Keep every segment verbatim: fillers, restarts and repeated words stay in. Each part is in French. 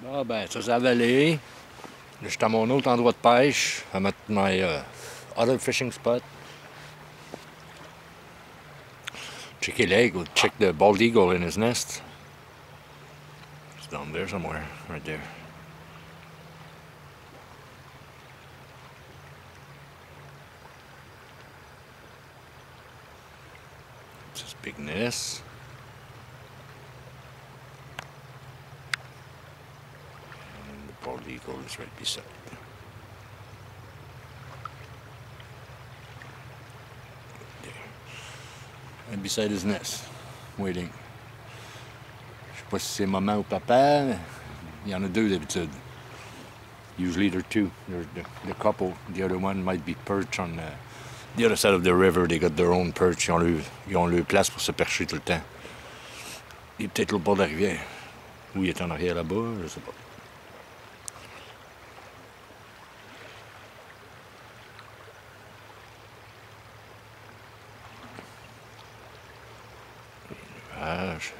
Ah ben, ça, c'est la vallée. Là, je suis à mon autre endroit de pêche. I'm at my uh, other fishing spot. Check your leg. We'll check the bald eagle in his nest. It's down there somewhere. Right there. It's his big nest. And the bald eagle is right beside it. And beside his nest, waiting. Je sais pas si c'est maman ou papa. Il y en a deux d'habitude. Usually there are two. There's the, the couple. The other one might be perched on the, the other side of the river. They got their own perch. Ils ont leur, ils ont leur place pour se percher tout le temps. Il est peut-être l'autre bord de la rivière. Ou il est en arrière là-bas, je sais pas. Les nuages.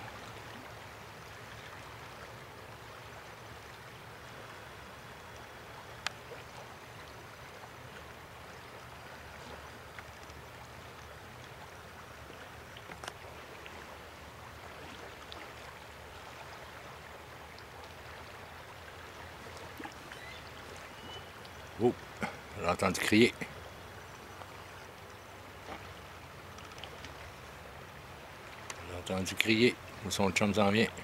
Oh, j'ai entendu crier. J'ai entendu crier. Son chum s'en vient.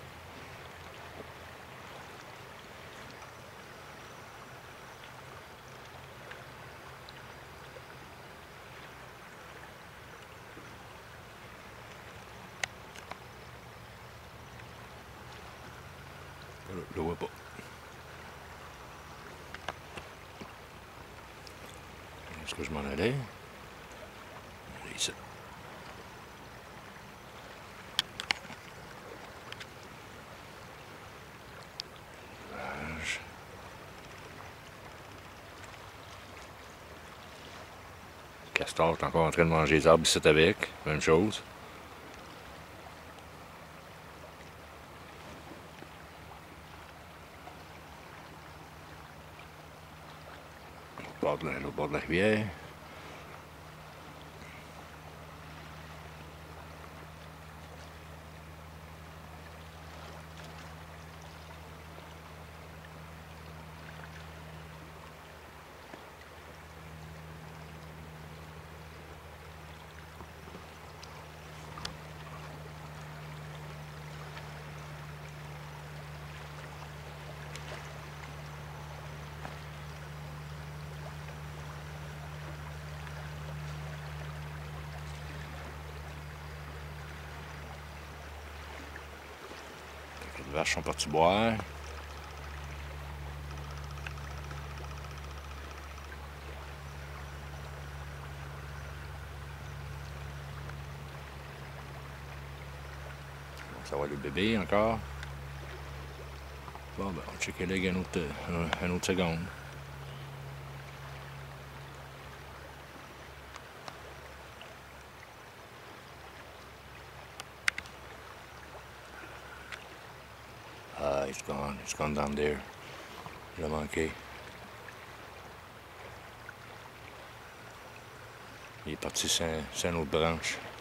Je le vois pas. Est-ce que je m'en allais? Ici. Castor est encore en train de manger les arbres ici avec. Même chose. Au bord de la, au bord de la rivière. Les vaches sont parties boire. Ça va le bébé encore. Bon, ben, on va checker l'aigle une autre, une autre seconde. Ah, it's gone. It's gone down there. Je l'ai manqué. Il est parti sur, sur une autre branche.